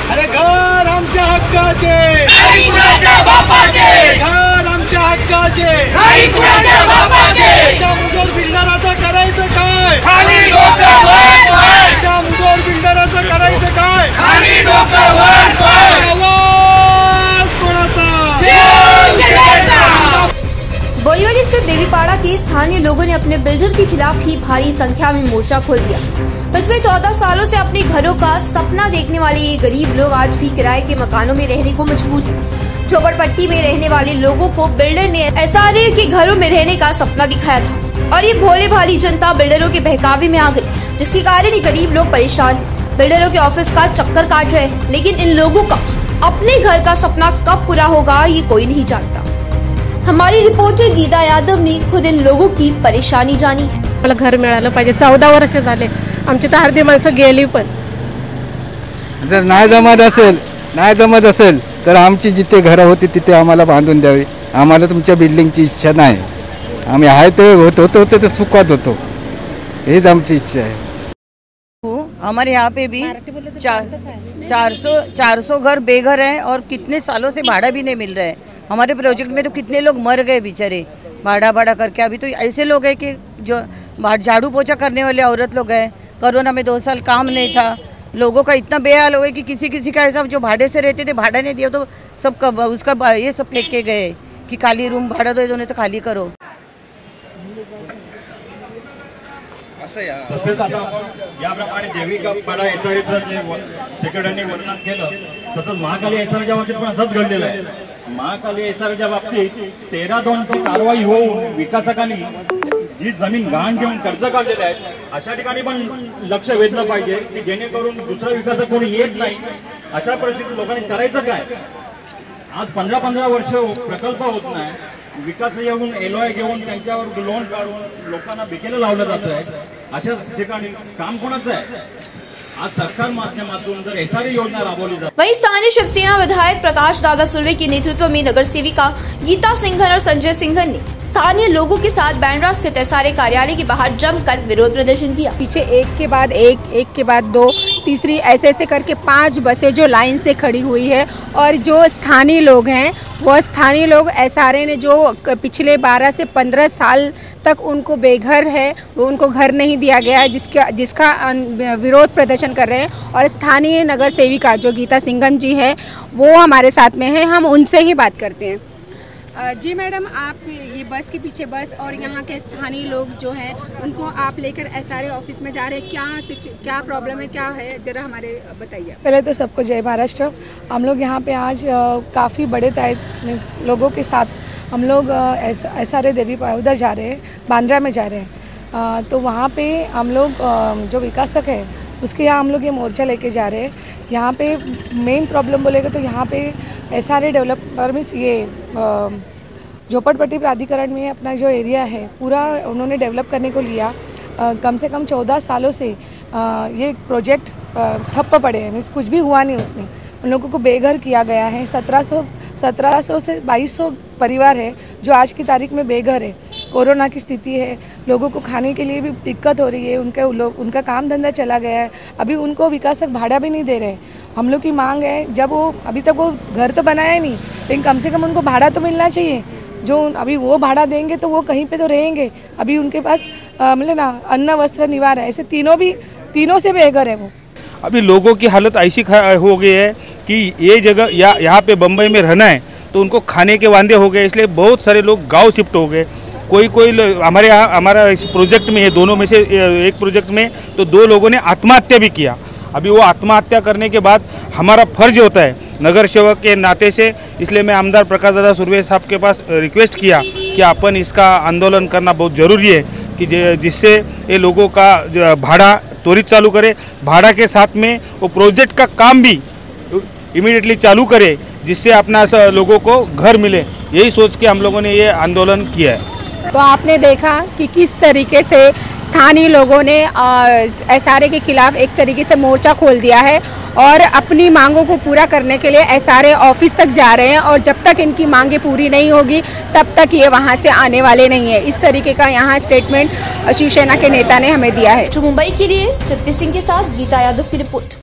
अरे घर आमच्या हक्काचे, नाही कुणाच्या बापाचे, घर आमच्या हक्काचे, नाही कुणाच्या बापाचे, अशा मुजोर बिल्डराचं करायचं काय, खाली डोकं वर वर, अशा मुजोर बिल्डराचं करायचं काय, खाली डोकं वर वर, आवाज कोणाचा, शिवसेनेचा। बोरीवली स्थित देवीपाड़ा के स्थानीय लोगों ने अपने बिल्डर के खिलाफ ही भारी संख्या में मोर्चा खोल दिया। पिछले 14 सालों से अपने घरों का सपना देखने वाले ये गरीब लोग आज भी किराए के मकानों में रहने को मजबूर हैं। झोपड़पट्टी में रहने वाले लोगों को बिल्डर ने एसआरए के घरों में रहने का सपना दिखाया था और ये भोले भाली जनता बिल्डरों के बहकावे में आ गई, जिसके कारण ये गरीब लोग परेशान हैं। बिल्डरों के ऑफिस का चक्कर काट रहे हैं, लेकिन इन लोगों का अपने घर का सपना कब पूरा होगा ये कोई नहीं जानता। हमारी रिपोर्टर गीता यादव ने खुद इन लोगों की परेशानी जानी है। मला घर मिळालं पाहिजे, 14 वर्ष झाले आमची तर अर्धी माणसं गेली, पण जर नाही जमत असेल तर आमची जिथे घरं होती तिथे आम्हाला बांधून द्यावी। आम्हाला तुमच्या बिल्डिंगची इच्छा नाही, आम्ही आहे ते होतो ते सुखात होतो, हेच आमची इच्छा आहे। हमारे यहाँ पे भी 400 घर बेघर हैं और कितने सालों से भाड़ा भी नहीं मिल रहा है। हमारे प्रोजेक्ट में तो कितने लोग मर गए बेचारे भाड़ा करके। अभी तो ऐसे लोग हैं कि जो झाड़ू पोछा करने वाले औरत लोग हैं, कोरोना में 2 साल काम नहीं था, लोगों का इतना बेहाल हो गया कि किसी का ऐसा जो भाड़े से रहते थे भाड़ा नहीं दिया तो सब उसका ये सब फेंक के गए कि खाली रूम भाड़ा दो नहीं तो खाली करो। तसेच आता याप्रमाणे देवीपाड़ा एसआरएचं जे सेक्रेटरींनी वर्णन केलं तसंच महाकाली एसआरएच्या बाबतीत पण असंच घडलेलं आहे। महाकाली एसआरएच्या बाबतीत 13-2ची कारवाई होऊन विकासकांनी जी जमीन गहाण घेऊन कर्ज काढलेले आहेत अशा ठिकाणी पण लक्ष वेधलं पाहिजे की जेणेकरून दुसरा विकासक कोणी येत नाही। अशा परिस्थितीत लोकांनी करायचं काय? आज 15 वर्ष प्रकल्प होत नाही, विकास येऊन एलओआय घेऊन त्यांच्यावर लोन काढून लोकांना भिकेला लावलं जात आहे। अशा ठिकाणी काम कोणाचं आहे? आज सरकार माध्यमातून जर एसआरए योजना राबवली जाते। वहीं स्थानीय शिवसेना विधायक प्रकाश दादा सुर्वे के नेतृत्व में नगर सेविका गीता सिंघन और संजय सिंघन ने स्थानीय लोगों के साथ बैंड्रा स्थित एसआरए कार्यालय के बाहर जमकर विरोध प्रदर्शन किया। पीछे एक के बाद एक के बाद 2, तीसरी ऐसे करके 5 बसें जो लाइन से खड़ी हुई है और जो स्थानीय लोग हैं वो स्थानीय लोग एसआरए ने जो पिछले 12 से 15 साल तक उनको बेघर है, वो उनको घर नहीं दिया गया है, जिसका विरोध प्रदर्शन कर रहे हैं। और स्थानीय नगर सेविका जो गीता सिंघन जी है वो हमारे साथ में है, हम उनसे ही बात करते हैं। जी मैडम, आप ये बस के पीछे बस और यहाँ के स्थानीय लोग जो हैं उनको आप लेकर एसआरए ऑफिस में जा रहे हैं, क्या प्रॉब्लम है, क्या है, जरा हमारे बताइए। पहले तो सबको जय महाराष्ट्र। हम लोग यहाँ पे आज काफ़ी बड़े लोगों के साथ हम लोग एसआरए देवीपाड़ा उधर जा रहे हैं, बांद्रा में जा रहे हैं। तो वहाँ पे हम लोग जो विकासक है उसके यहाँ हम लोग ये मोर्चा लेके जा रहे हैं। यहाँ पे मेन प्रॉब्लम बोलेगा तो यहाँ पे एसआरए डेवलपर मीन्स ये झोपड़पट्टी प्राधिकरण में अपना जो एरिया है पूरा उन्होंने डेवलप करने को लिया। कम से कम 14 सालों से ये प्रोजेक्ट ठप्प पड़े हैं, मीन्स कुछ भी हुआ नहीं उसमें। उन लोगों को बेघर किया गया है। 1700 से 2200 परिवार है जो आज की तारीख में बेघर है। कोरोना की स्थिति है, लोगों को खाने के लिए भी दिक्कत हो रही है, उनका काम धंधा चला गया है। अभी उनको विकासक भाड़ा भी नहीं दे रहे। हम लोग की मांग है, जब वो अभी तक वो घर तो बनाया नहीं, लेकिन कम से कम उनको भाड़ा तो मिलना चाहिए। जो अभी वो भाड़ा देंगे तो वो कहीं पे तो रहेंगे। अभी उनके पास मतलब ना अन्न वस्त्र निवार है, ऐसे तीनों से बेघर है वो। अभी लोगों की हालत ऐसी हो गई है कि ये जगह यहाँ पे बम्बई में रहना है तो उनको खाने के वांदे हो गए, इसलिए बहुत सारे लोग गांव शिफ्ट हो गए। कोई हमारे यहाँ हमारा इस प्रोजेक्ट में, ये दोनों में से एक प्रोजेक्ट में तो 2 लोगों ने आत्महत्या भी किया। अभी वो आत्महत्या करने के बाद हमारा फर्ज होता है नगर सेवक के नाते से, इसलिए मैं आमदार प्रकाश दादा सुर्वे साहब के पास रिक्वेस्ट किया कि अपन इसका आंदोलन करना बहुत ज़रूरी है कि जिससे ये लोगों का भाड़ा त्वरित चालू करे, भाड़ा के साथ में वो प्रोजेक्ट का काम भी इमीडिएटली चालू करे, जिससे अपना लोगों को घर मिले। यही सोच के हम लोगों ने ये आंदोलन किया है। तो आपने देखा कि किस तरीके से स्थानीय लोगों ने एसआरए के खिलाफ एक तरीके से मोर्चा खोल दिया है और अपनी मांगों को पूरा करने के लिए एसआरए ऑफिस तक जा रहे हैं और जब तक इनकी मांगें पूरी नहीं होगी तब तक ये वहां से आने वाले नहीं है। इस तरीके का यहाँ स्टेटमेंट शिवसेना के नेता ने हमें दिया है। मुंबई के लिए तृप्ति सिंह के साथ गीता यादव की रिपोर्ट।